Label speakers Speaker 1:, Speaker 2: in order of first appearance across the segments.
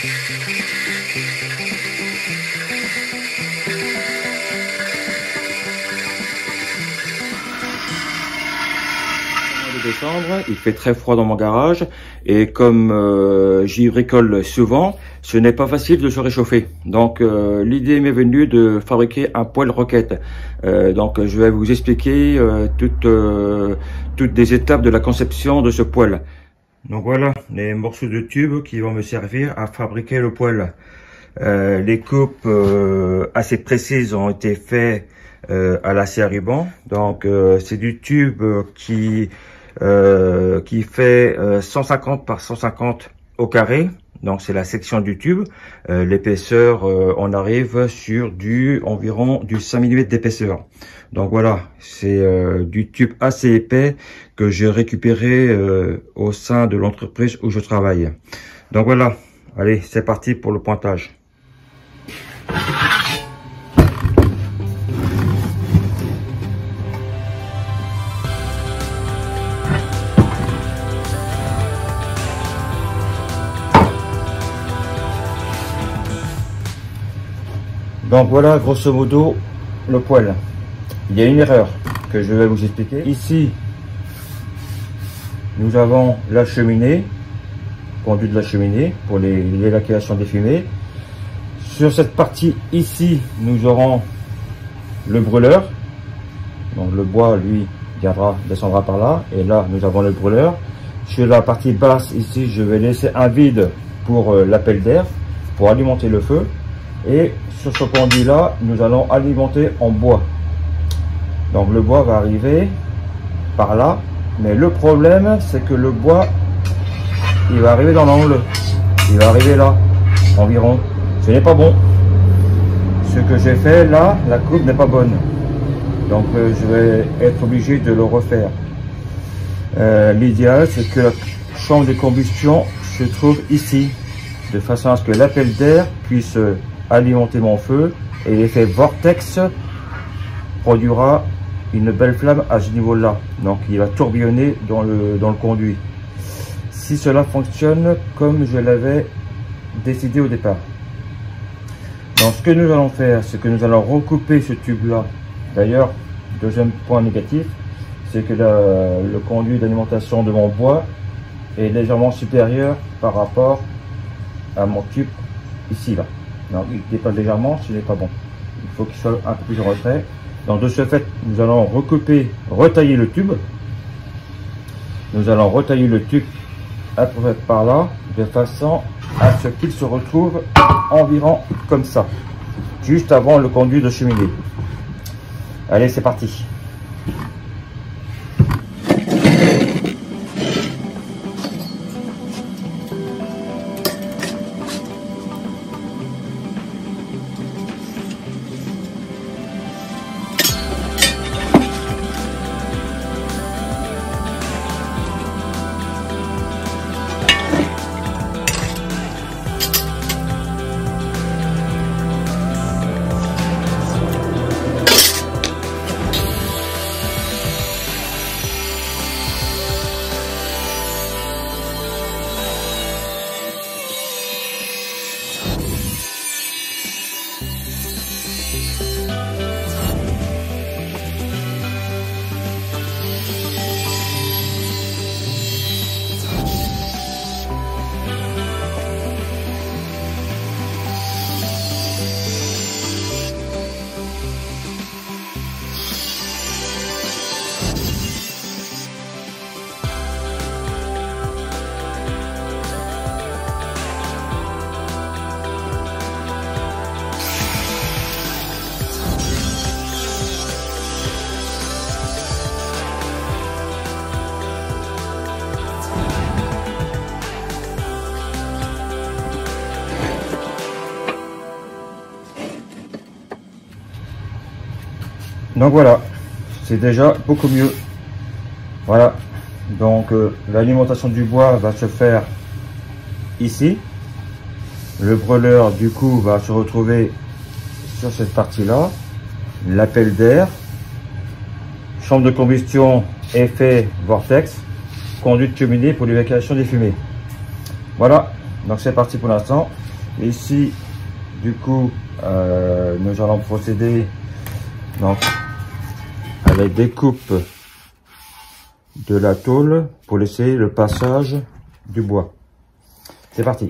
Speaker 1: Décembre, il fait très froid dans mon garage et comme j'y bricole souvent, ce n'est pas facile de se réchauffer. Donc l'idée m'est venue de fabriquer un poêle roquette. Donc je vais vous expliquer toutes les étapes de la conception de ce poêle. Donc voilà les morceaux de tube qui vont me servir à fabriquer le poêle. Les coupes assez précises ont été faites à la scie à ruban. Donc c'est du tube qui fait 150 par 150 au carré. Donc c'est la section du tube. L'épaisseur, on arrive sur environ du 5 mm d'épaisseur. Donc voilà, c'est du tube assez épais que j'ai récupéré au sein de l'entreprise où je travaille. Donc voilà, allez, c'est parti pour le pointage. Donc voilà grosso modo le poêle. Il y a une erreur que je vais vous expliquer. Ici, nous avons la cheminée, conduit de la cheminée pour l'évacuation des fumées. Sur cette partie ici, nous aurons le brûleur. Donc le bois, lui, descendra par là. Et là, nous avons le brûleur. Sur la partie basse, ici, je vais laisser un vide pour l'appel d'air, pour alimenter le feu. Et sur ce conduit là, nous allons alimenter en bois. Donc le bois va arriver par là, mais le problème c'est que le bois, il va arriver dans l'angle, il va arriver là environ. Ce n'est pas bon. Ce que j'ai fait là, la coupe n'est pas bonne. Donc je vais être obligé de le refaire. L'idéal c'est que la chambre de combustion se trouve ici, de façon à ce que l'appel d'air puisse alimenter mon feu et l'effet vortex produira une belle flamme à ce niveau là. Donc il va tourbillonner dans le conduit, si cela fonctionne comme je l'avais décidé au départ. Donc ce que nous allons faire, c'est que nous allons recouper ce tube là. D'ailleurs, deuxième point négatif, c'est que le conduit d'alimentation de mon bois est légèrement supérieur par rapport à mon tube ici là. Donc il dépasse légèrement, ce n'est pas bon. Il faut qu'il soit un peu plus en retrait. Donc de ce fait, nous allons retailler le tube. Nous allons retailler le tube à peu près par là, de façon à ce qu'il se retrouve environ comme ça, juste avant le conduit de cheminée. Allez, c'est parti. Donc voilà, c'est déjà beaucoup mieux. Voilà, donc l'alimentation du bois va se faire ici. Le brûleur du coup va se retrouver sur cette partie là. L'appel d'air, chambre de combustion, effet vortex, conduite cheminée pour l'évacuation des fumées. Voilà, Donc c'est parti pour l'instant. Ici, du coup, nous allons procéder donc à la découpe de la tôle pour laisser le passage du bois. C'est parti.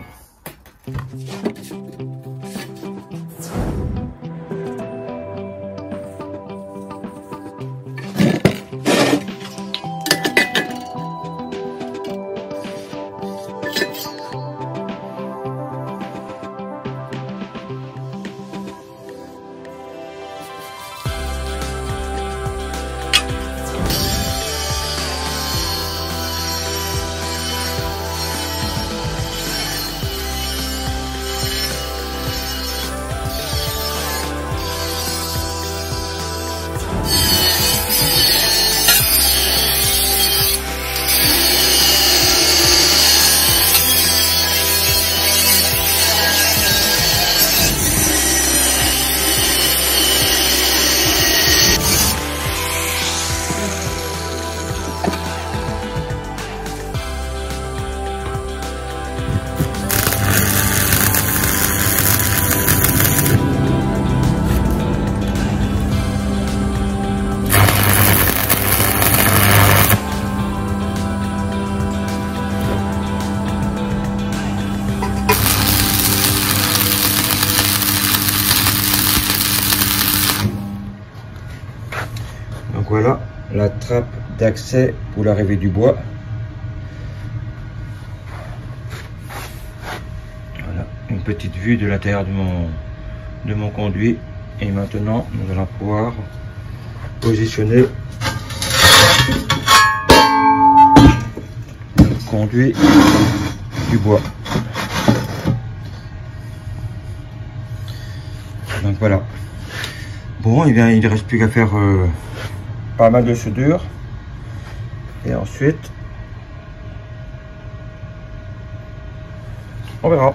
Speaker 1: Donc voilà la trappe d'accès pour l'arrivée du bois. Voilà une petite vue de l'intérieur de mon conduit. Et maintenant nous allons pouvoir positionner le conduit du bois. Donc voilà. Bon, et bien il ne reste plus qu'à faire pas mal de soudure et ensuite on verra.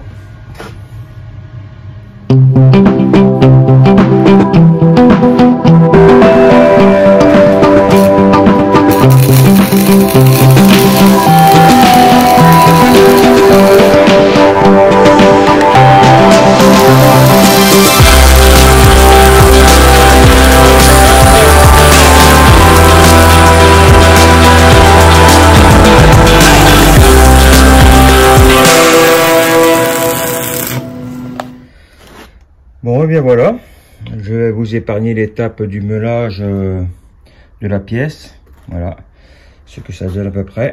Speaker 1: Bon, et bien voilà, je vais vous épargner l'étape du meulage de la pièce. Voilà ce que ça donne à peu près.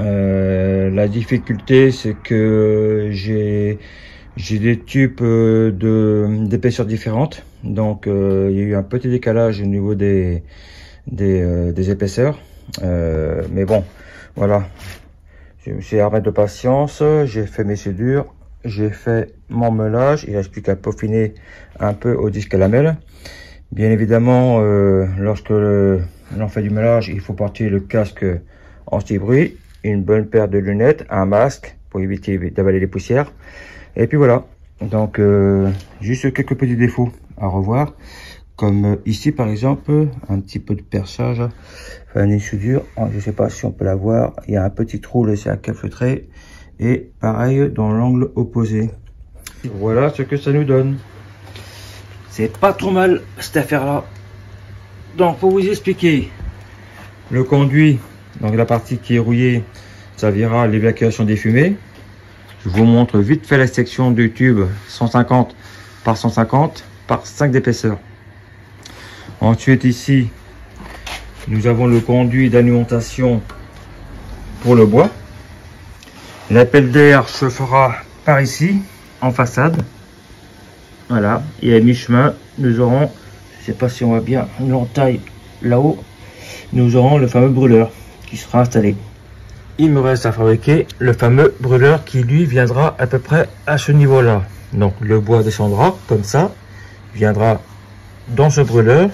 Speaker 1: La difficulté, c'est que j'ai des tubes d'épaisseur différentes, donc il y a eu un petit décalage au niveau des épaisseurs, mais bon, voilà, je me suis armé de patience, j'ai fait mes soudures. J'ai fait mon meulage, il ne reste plus qu'à peaufiner un peu au disque à lamelles. Bien évidemment, lorsque l'on fait du meulage, il faut porter le casque anti-bruit, une bonne paire de lunettes, un masque pour éviter d'avaler les poussières. Et puis voilà, donc juste quelques petits défauts à revoir, comme ici par exemple, un petit peu de perçage, enfin une soudure, je ne sais pas si on peut la voir, il y a un petit trou laissé à calfeutrer. Et pareil dans l'angle opposé. Voilà ce que ça nous donne. C'est pas trop mal cette affaire là. Donc pour vous expliquer, le conduit, donc la partie qui est rouillée, servira à l'évacuation des fumées. Je vous montre vite fait la section du tube 150 par 150 par 5 d'épaisseur. Ensuite ici, nous avons le conduit d'alimentation pour le bois. L'appel d'air se fera par ici, en façade. Voilà, et à mi-chemin, nous aurons, je ne sais pas si on voit bien l'entaille là-haut, nous aurons le fameux brûleur qui sera installé. Il me reste à fabriquer le fameux brûleur qui lui viendra à peu près à ce niveau-là. Donc le bois descendra comme ça, viendra dans ce brûleur,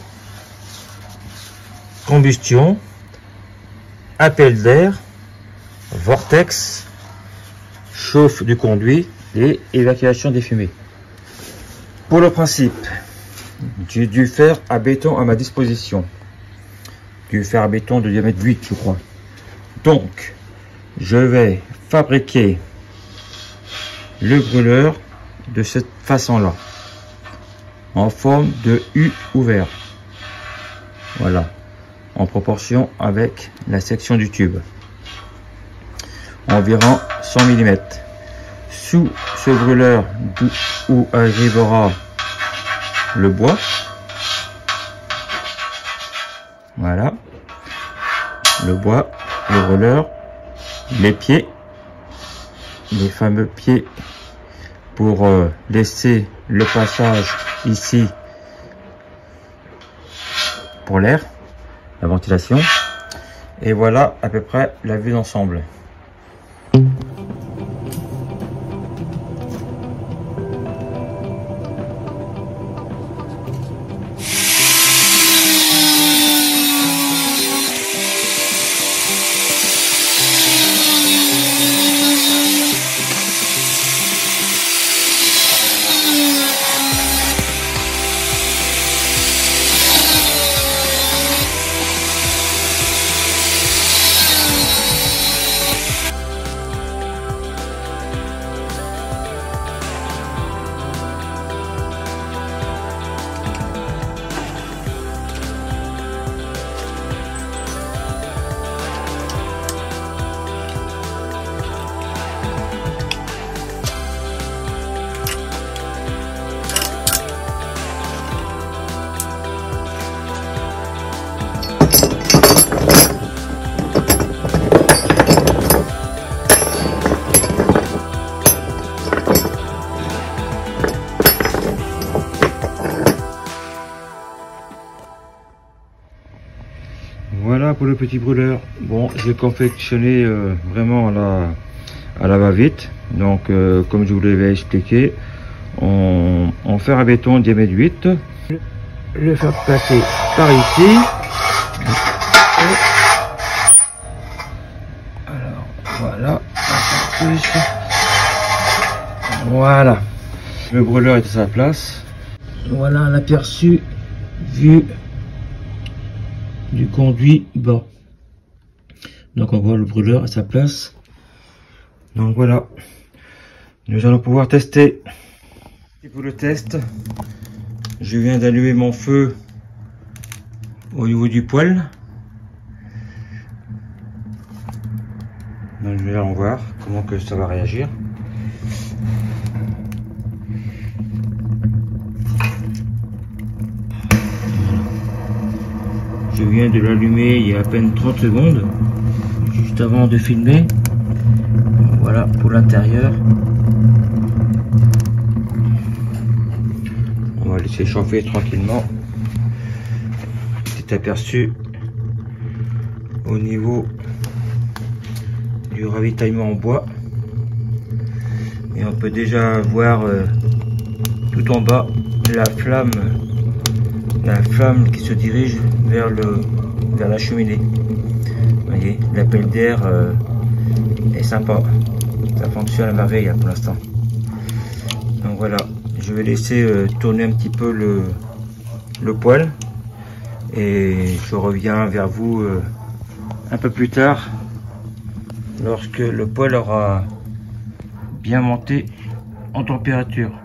Speaker 1: combustion, appel d'air, vortex, chauffe du conduit et évacuation des fumées. Pour le principe, j'ai du fer à béton à ma disposition. Du fer à béton de diamètre 8, je crois. Donc, je vais fabriquer le brûleur de cette façon-là, en forme de U ouvert. Voilà, en proportion avec la section du tube. Environ 100 mm. Sous ce brûleur où arrivera le bois. Voilà, le bois, le brûleur, les pieds, les fameux pieds pour laisser le passage ici pour l'air, la ventilation. Et voilà à peu près la vue d'ensemble. Voilà pour le petit brûleur. Bon, j'ai confectionné vraiment à la va-vite. Donc, comme je vous l'avais expliqué, en fer à béton diamètre 8. Le faire passer par ici. Alors, voilà. Voilà. Le brûleur est à sa place. Voilà l'aperçu vu du conduit bas. Donc on voit le brûleur à sa place. Donc voilà, nous allons pouvoir tester. Et pour le test, je viens d'allumer mon feu au niveau du poêle. Donc nous allons voir comment que ça va réagir. Je viens de l'allumer il y a à peine 30 secondes, juste avant de filmer. Voilà pour l'intérieur. On va laisser chauffer tranquillement. Petit aperçu au niveau du ravitaillement en bois. Et on peut déjà voir tout en bas la flamme qui se dirige vers la cheminée. Vous voyez, l'appel d'air est sympa, ça fonctionne à merveille pour l'instant. Donc voilà, je vais laisser tourner un petit peu le poêle et je reviens vers vous un peu plus tard lorsque le poêle aura bien monté en température.